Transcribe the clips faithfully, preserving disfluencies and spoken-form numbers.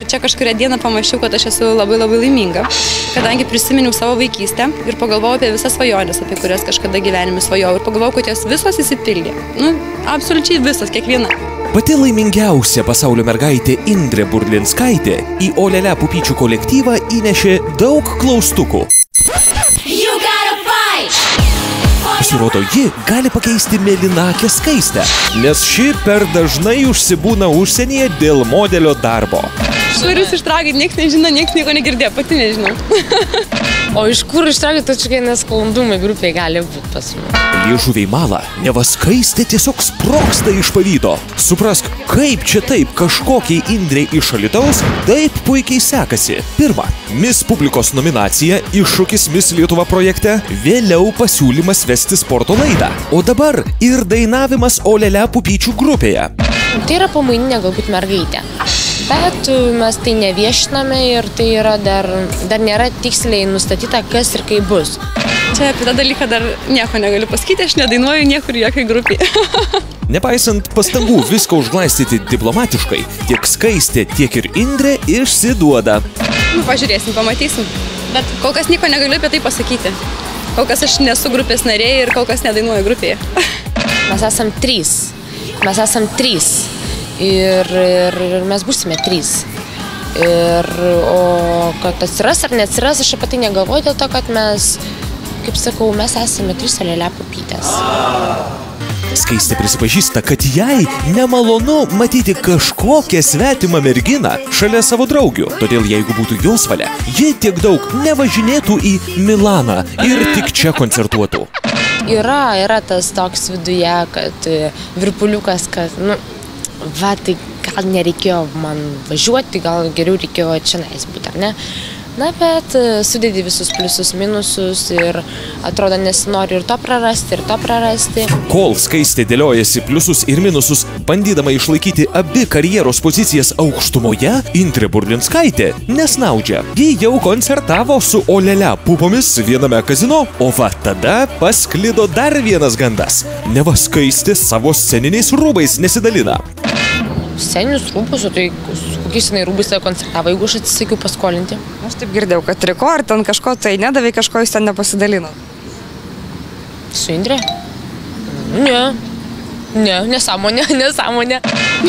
Čia kažkurią dieną pamačiau, kad aš esu labai labai laiminga, kadangi prisiminiau savo vaikystę ir pagalvojau apie visas svajonės, apie kurias kažkada gyvenime svajojau ir pagalvojau, kad jos visos įsipildė. Nu, absoliučiai visos, kiekviena. Pati laimingiausia pasaulio mergaitė Indrė Burlinskaitė į Olele pupyčių kolektyvą įnešė daug klaustukų. Pasirodo, ji gali pakeisti mėlynakę Skaistę, nes ši per dažnai užsibūna užsienyje dėl modelio darbo. Švarius ištraukit, nieks nežino, nieks nieko negirdėjo, pati nežinau. O iš kur ištraukit, tokie nesklandumai grupiai gali būti pas mus? Liežuviai mala, neva Skaistė tiesiog sprogsta iš pavydo. Suprask, kaip čia taip kažkokiai Indrei iš Alytaus taip puikiai sekasi. Pirma, Miss Publikos nominacija, iššūkis Miss Lietuva projekte, vėliau pasiūlymas vesti sporto laidą. O dabar ir dainavimas Olele pupyčių grupėje. Tai yra pamaininė galbūt mergaitė. Bet mes tai neviešiname ir tai yra dar, dar nėra tiksliai nustatyta, kas ir kaip bus. Čia apie tą dalyką dar nieko negaliu pasakyti, aš nedainuoju niekur jokiai grupiai. Nepaisant pastangų viską užglaistyti diplomatiškai, tiek Skaistė, tiek ir Indrė išsiduoda. Nu, pažiūrėsim, pamatysim. Bet kol kas nieko negaliu apie tai pasakyti. Kol kas aš nesu grupės narė ir kol kas nedainuoju grupėje. Mes esam trys. Mes esam trys. Ir, ir, ir mes būsime trys. Ir, o kad atsiras ar neatsiras, aš apie tai negalvoju dėl to, kad mes, kaip sakau, mes esame trys Olele pupytės. Skaistė prisipažįsta, kad jai nemalonu matyti kažkokią svetimą merginą šalia savo draugių. Todėl jeigu būtų jos valia, ji tiek daug nevažinėtų į Milaną ir tik čia koncertuotų. Yra, yra tas toks viduje, kad virpuliukas, kad, nu, va, tai gal nereikėjo man važiuoti, gal geriau reikėjo čia nais būti, ar ne? Na, bet sudėdi visus pliusus, minusus ir atrodo nesinori ir to prarasti, ir to prarasti. Kol Skaistė dėliojasi pliusus ir minusus, bandydama išlaikyti abi karjeros pozicijas aukštumoje, Indrė Burlinskaitė nesnaudžia. Ji jau koncertavo su Olele pupomis viename kazino, o va tada pasklido dar vienas gandas. Neva Skaistė savo sceniniais rūbais nesidalina. Sceninius rūbus, o tai kokiais jinai rūbais koncertavo, jeigu aš atsisakiau paskolinti? Aš taip girdėjau, kad triko ar ten kažko tai nedavė, kažko jūs ten nepasidalino. Su Indrė? Ne. Ne, nesąmonė, nesąmonė.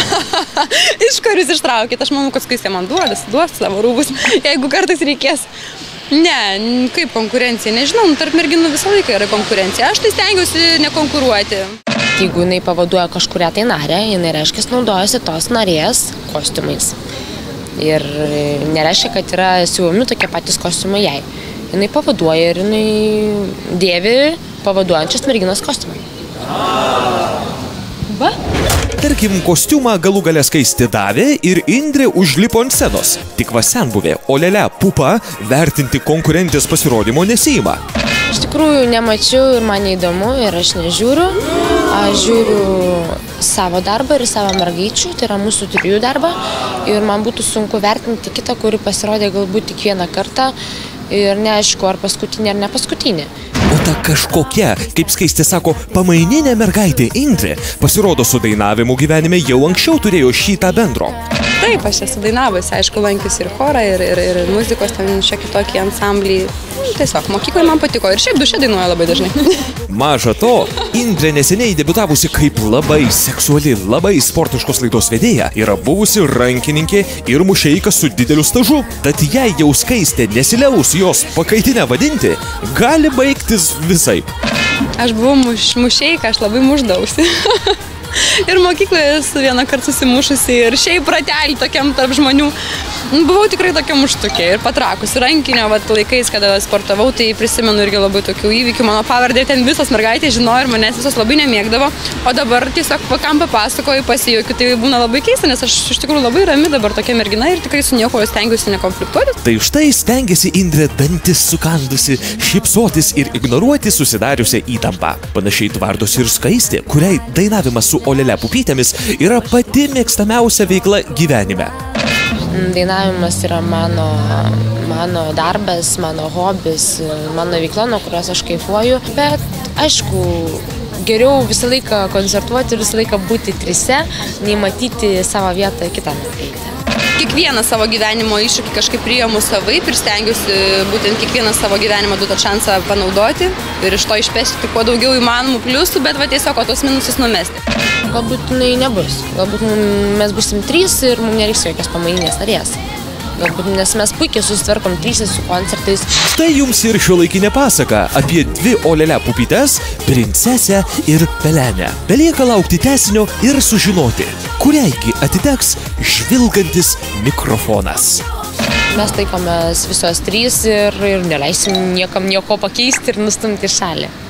Iš kur jūs ištraukit? Aš manau, kad Skaistė man duodas, duos savo rūbus, jeigu kartais reikės. Ne, kaip konkurencija, nežinau, tarp merginų visą laiką yra konkurencija. Aš tai stengiausi nekonkuruoti. Jeigu jinai pavaduoja kažkurią tai narę, jinai reiškia naudojasi tos narės kostiumais. Ir nereiškia, kad yra siūlomi tokie patys kostiumai jai. Jinai pavaduoja ir jinai dėvi pavaduojančias merginos kostiumai. Va? Tarkim, kostiumą galų gale Skaistė davė ir Indrė užlipo ant scenos. Tik va senbuvė Olele pupa vertinti konkurentės pasirodymo nesiima. Iš tikrųjų nemačiau ir man neįdomu ir aš nežiūriu. Aš žiūriu savo darbą ir savo mergaičių, tai yra mūsų trijų darbą. Ir man būtų sunku vertinti kitą, kuri pasirodė galbūt tik vieną kartą. Ir neaišku, ar paskutinė, ar ne paskutinė. O ta kažkokia, kaip Skaistė sako, pamaininė mergaitė Indrė pasirodo su dainavimu gyvenime jau anksčiau turėjo šį tą bendro. Taip, aš esu dainavusi, aišku, lankiusi ir chorą, ir, ir, ir muzikos, ten šiek tiek tokį ansamblį. Tiesiog mokykloje man patiko ir šiaip duše dainuoja labai dažnai. Maža to, Indrė neseniai debiutavusi kaip labai seksuali, labai sportiškos laidos vedėja, yra buvusi rankininkė ir mušeika su dideliu stažu. Tad jei jau Skaistė nesiliaus jos pakaitinę vadinti, gali baigtis visaip. Aš buvau muš, mušeika, aš labai muždausi. Ir mokykloje esu vieną kartą susimušusi ir šiaip ratelį tokiam tarp žmonių. Buvau tikrai tokia muštukė ir patrakusi rankinio vat, laikais, kada sportavau, tai prisimenu irgi labai tokių įvykių. Mano pavardė ten visos mergaitės žinojo ir manęs visos labai nemėgdavo. O dabar tiesiog kam papasakoju, pasijuokiu, tai būna labai keista, nes aš iš tikrųjų labai rami dabar tokia mergina ir tikrai su nieko stengiuosi nekonfliktuoti. Tai štai stengiasi Indrė dantis sukandusi, šypsotis ir ignoruoti susidariusią įtampą. Panašiai tvardosi ir Skaistė, kuriai dainavimas su Olele pupytėmis yra pati mėgstamiausia veikla gyvenime. Dainavimas yra mano, mano darbas, mano hobis, mano veikla, nuo kurios aš kaifuoju. Bet, aišku, geriau visą laiką koncertuoti ir visą laiką būti trise, nei matyti savo vietą kitą mergaitę. kiekvieną savo gyvenimo iššūkį kažkaip priimu savaip ir stengiuosi būtent kiekvieną savo gyvenimą duotą šansą panaudoti ir iš to išpešti kuo daugiau įmanomų pliusų, bet va tiesiog o tos minusus numesti. Galbūt jinai nebus. Galbūt mes busim trys ir mums nereiks jokios pamaininės narės. Galbūt, nes mes puikiai susitvarkom trysis su koncertais. Štai jums ir šiuolaikinė pasaka apie dvi olele pupytes, princesę ir pelenę. Belieka laukti tęsinio ir sužinoti, kuriaigi atiteks žvilgantis mikrofonas. Mes taikomės visos trys ir, ir neleisim niekam nieko pakeisti ir nustumti šalį.